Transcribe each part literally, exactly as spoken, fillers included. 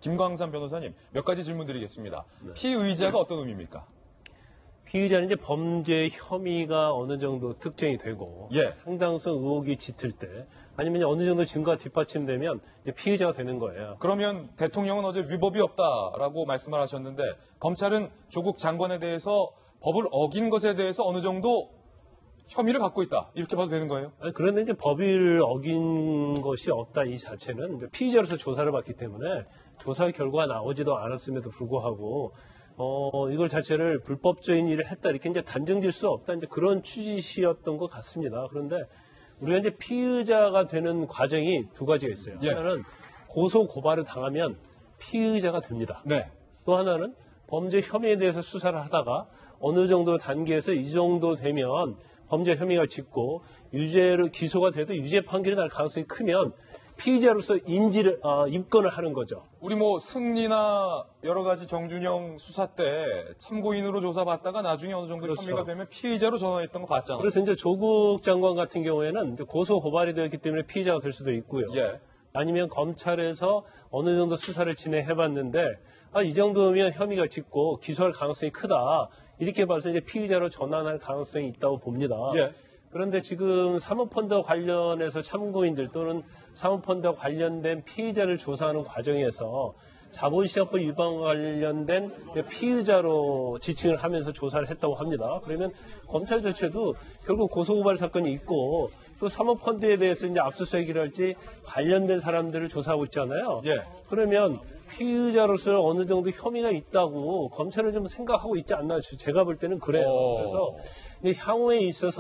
김광삼 변호사님, 몇 가지 질문 드리겠습니다. 네. 피의자가 어떤 의미입니까? 피의자는 이제 범죄 혐의가 어느 정도 특정이 되고 예. 상당성 의혹이 짙을 때 아니면 어느 정도 증거가 뒷받침되면 이제 피의자가 되는 거예요. 그러면 대통령은 어제 위법이 없다라고 말씀을 하셨는데 검찰은 조국 장관에 대해서 법을 어긴 것에 대해서 어느 정도 혐의를 갖고 있다. 이렇게 봐도 되는 거예요? 아니, 그런데 이제 법을 어긴 것이 없다 이 자체는 이제 피의자로서 조사를 받기 때문에 조사 결과가 나오지도 않았음에도 불구하고 어, 이걸 자체를 불법적인 일을 했다 이렇게 이제 단정 지을 수 없다 이제 그런 취지였던 것 같습니다. 그런데 우리가 이제 피의자가 되는 과정이 두 가지가 있어요. 예. 하나는 고소 고발을 당하면 피의자가 됩니다. 네. 또 하나는 범죄 혐의에 대해서 수사를 하다가 어느 정도 단계에서 이 정도 되면 범죄 혐의가 짙고 유죄로 기소가 돼도 유죄 판결이 날 가능성이 크면 피의자로서 인지를 어, 입건을 하는 거죠. 우리 뭐 승리나 여러 가지 정준영 수사 때 참고인으로 조사받다가 나중에 어느 정도 그렇죠. 혐의가 되면 피의자로 전환했던 거 봤잖아요. 그래서 이제 조국 장관 같은 경우에는 이제 고소 고발이 되었기 때문에 피의자가 될 수도 있고요. 예. 아니면 검찰에서 어느 정도 수사를 진행해봤는데 아, 이 정도면 혐의가 짙고 기소할 가능성이 크다. 이렇게 봐서 이제 피의자로 전환할 가능성이 있다고 봅니다. 예. 그런데 지금 사모펀드 관련해서 참고인들 또는 사모펀드와 관련된 피의자를 조사하는 과정에서 자본시장법 위반과 관련된 피의자로 지칭을 하면서 조사를 했다고 합니다. 그러면 검찰 자체도 결국 고소고발 사건이 있고 또 사모펀드에 대해서 이제 압수수색이랄지 관련된 사람들을 조사하고 있잖아요. 예. 그러면 피의자로서 어느 정도 혐의가 있다고 검찰은 좀 생각하고 있지 않나 제가 볼 때는 그래요. 오. 그래서 이제 향후에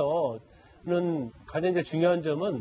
있어서는 가장 이제 중요한 점은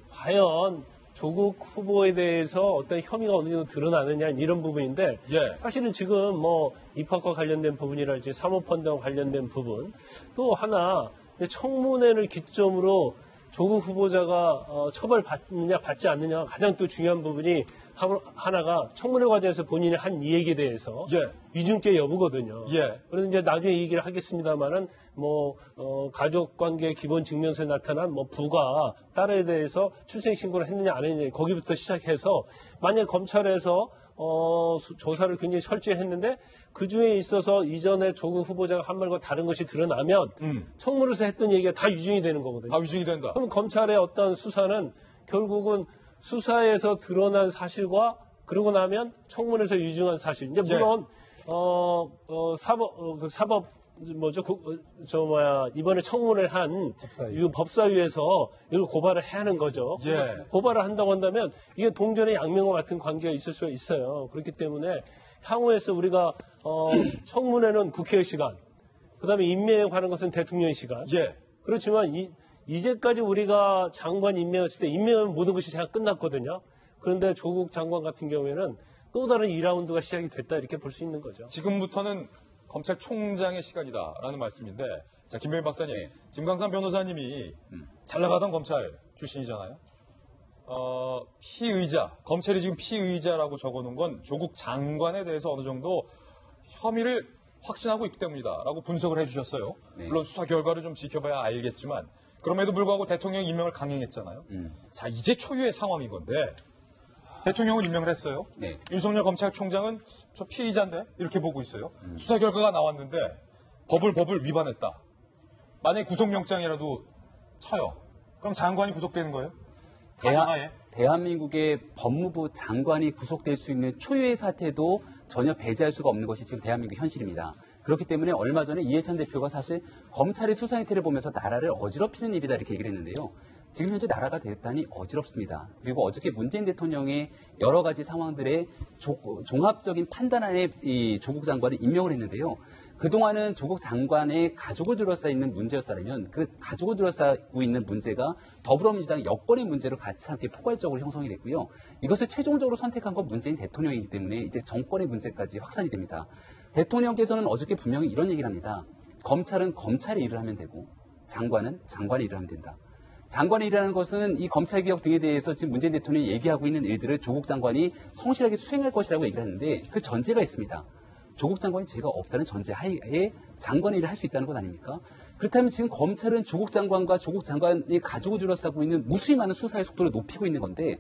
과연 조국 후보에 대해서 어떤 혐의가 어느 정도 드러나느냐 이런 부분인데 예. 사실은 지금 뭐 입학과 관련된 부분이랄지 사모펀드와 관련된 부분 또 하나 청문회를 기점으로 조국 후보자가 어, 처벌받느냐 받지 않느냐가 가장 또 중요한 부분이 하나가 청문회 과정에서 본인이 한 이야기에 대해서 예. 위중죄 여부거든요. 예. 그래서 이제 나중에 얘기를 하겠습니다만은 뭐 어, 가족관계 기본 증명서에 나타난 뭐 부가 딸에 대해서 출생 신고를 했느냐 안 했느냐 거기부터 시작해서 만약 검찰에서 어, 수, 조사를 굉장히 철저히 했는데 그 중에 있어서 이전에 조국 후보자가 한 말과 다른 것이 드러나면 음. 청문회에서 했던 얘기가 다 유증이 되는 거거든요. 다 유증이 된다. 그럼 검찰의 어떤 수사는 결국은 수사에서 드러난 사실과 그러고 나면 청문회에서 유증한 사실. 이제 물론 예. 어, 어, 사법 어, 그 사법 뭐죠? 그, 어, 저 뭐야 이번에 청문회를 한 법사위. 이 법사위에서 이걸 고발을 해야 하는 거죠. 예. 고발을 한다고 한다면 이게 동전의 양면과 같은 관계가 있을 수가 있어요. 그렇기 때문에 향후에서 우리가 어, 청문회는 국회의 시간, 그다음에 임명에 관한 것은 대통령의 시간. 예. 그렇지만 이, 이제까지 우리가 장관 임명했을 때 임명은 모든 것이 다 끝났거든요. 그런데 조국 장관 같은 경우에는 또 다른 이 라운드가 시작이 됐다 이렇게 볼 수 있는 거죠. 지금부터는 검찰총장의 시간이다라는 말씀인데, 자, 김병희 박사님, 네. 김광삼 변호사님이 음. 잘 나가던 검찰 출신이잖아요. 어, 피의자, 검찰이 지금 피의자라고 적어놓은 건 조국 장관에 대해서 어느 정도 혐의를 확신하고 있기 때문이다라고 분석을 해주셨어요. 네. 물론 수사 결과를 좀 지켜봐야 알겠지만, 그럼에도 불구하고 대통령 임명을 강행했잖아요. 음. 자, 이제 초유의 상황인 건데, 대통령은 임명을 했어요. 네. 윤석열 검찰총장은 저 피의자인데 이렇게 보고 있어요. 음. 수사 결과가 나왔는데 법을 법을 위반했다. 만약에 구속영장이라도 쳐요. 그럼 장관이 구속되는 거예요? 가정하에? 대한민국의 법무부 장관이 구속될 수 있는 초유의 사태도 전혀 배제할 수가 없는 것이 지금 대한민국 현실입니다. 그렇기 때문에 얼마 전에 이해찬 대표가 사실 검찰의 수사 행태를 보면서 나라를 어지럽히는 일이다 이렇게 얘기를 했는데요. 지금 현재 나라가 대단히 어지럽습니다. 그리고 어저께 문재인 대통령의 여러 가지 상황들의 조, 종합적인 판단하에 이 조국 장관을 임명을 했는데요. 그동안은 조국 장관의 가족을 둘러싸이는 문제였다면 그 가족을 둘러싸고 있는 문제가 더불어민주당 여권의 문제로 같이 함께 포괄적으로 형성이 됐고요. 이것을 최종적으로 선택한 건 문재인 대통령이기 때문에 이제 정권의 문제까지 확산이 됩니다. 대통령께서는 어저께 분명히 이런 얘기를 합니다. 검찰은 검찰의 일을 하면 되고 장관은 장관의 일을 하면 된다. 장관의 일이라는 것은 이 검찰개혁 등에 대해서 지금 문재인 대통령이 얘기하고 있는 일들을 조국 장관이 성실하게 수행할 것이라고 얘기를 하는데 그 전제가 있습니다. 조국 장관이 죄가 없다는 전제 하에 장관의 일을 할 수 있다는 것 아닙니까? 그렇다면 지금 검찰은 조국 장관과 조국 장관이 가족을 둘러싸고 있는 무수히 많은 수사의 속도를 높이고 있는 건데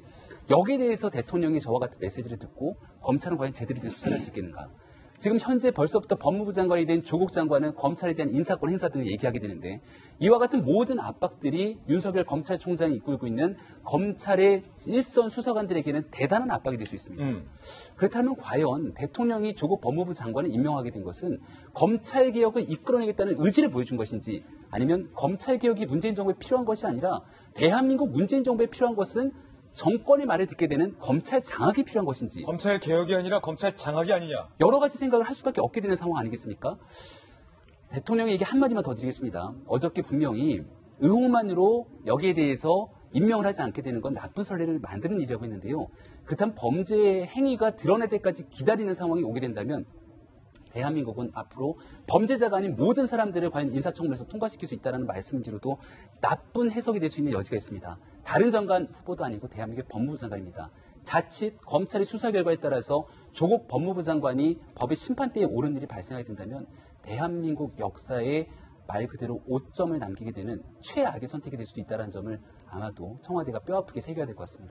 여기에 대해서 대통령이 저와 같은 메시지를 듣고 검찰은 과연 제대로 된 수사를 할 수 있겠는가? 지금 현재 벌써부터 법무부 장관이 된 조국 장관은 검찰에 대한 인사권 행사 등을 얘기하게 되는데 이와 같은 모든 압박들이 윤석열 검찰총장이 이끌고 있는 검찰의 일선 수사관들에게는 대단한 압박이 될 수 있습니다. 음. 그렇다면 과연 대통령이 조국 법무부 장관을 임명하게 된 것은 검찰개혁을 이끌어내겠다는 의지를 보여준 것인지 아니면 검찰개혁이 문재인 정부에 필요한 것이 아니라 대한민국 문재인 정부에 필요한 것은 정권의 말을 듣게 되는 검찰 장악이 필요한 것인지 검찰 개혁이 아니라 검찰 장악이 아니냐. 여러 가지 생각을 할 수밖에 없게 되는 상황 아니겠습니까? 대통령에게 한마디만 더 드리겠습니다. 어저께 분명히 의혹만으로 여기에 대해서 임명을 하지 않게 되는 건 나쁜 선례를 만드는 일이라고 했는데요. 그렇다면 범죄 행위가 드러날 때까지 기다리는 상황이 오게 된다면 대한민국은 앞으로 범죄자가 아닌 모든 사람들을 과연 인사청문회에서 통과시킬 수 있다는 말씀인지로도 나쁜 해석이 될 수 있는 여지가 있습니다. 다른 장관 후보도 아니고 대한민국의 법무부 장관입니다. 자칫 검찰의 수사 결과에 따라서 조국 법무부 장관이 법의 심판대에 오른 일이 발생하게 된다면 대한민국 역사에 말 그대로 오점을 남기게 되는 최악의 선택이 될 수도 있다는 점을 아마도 청와대가 뼈아프게 새겨야 될 것 같습니다.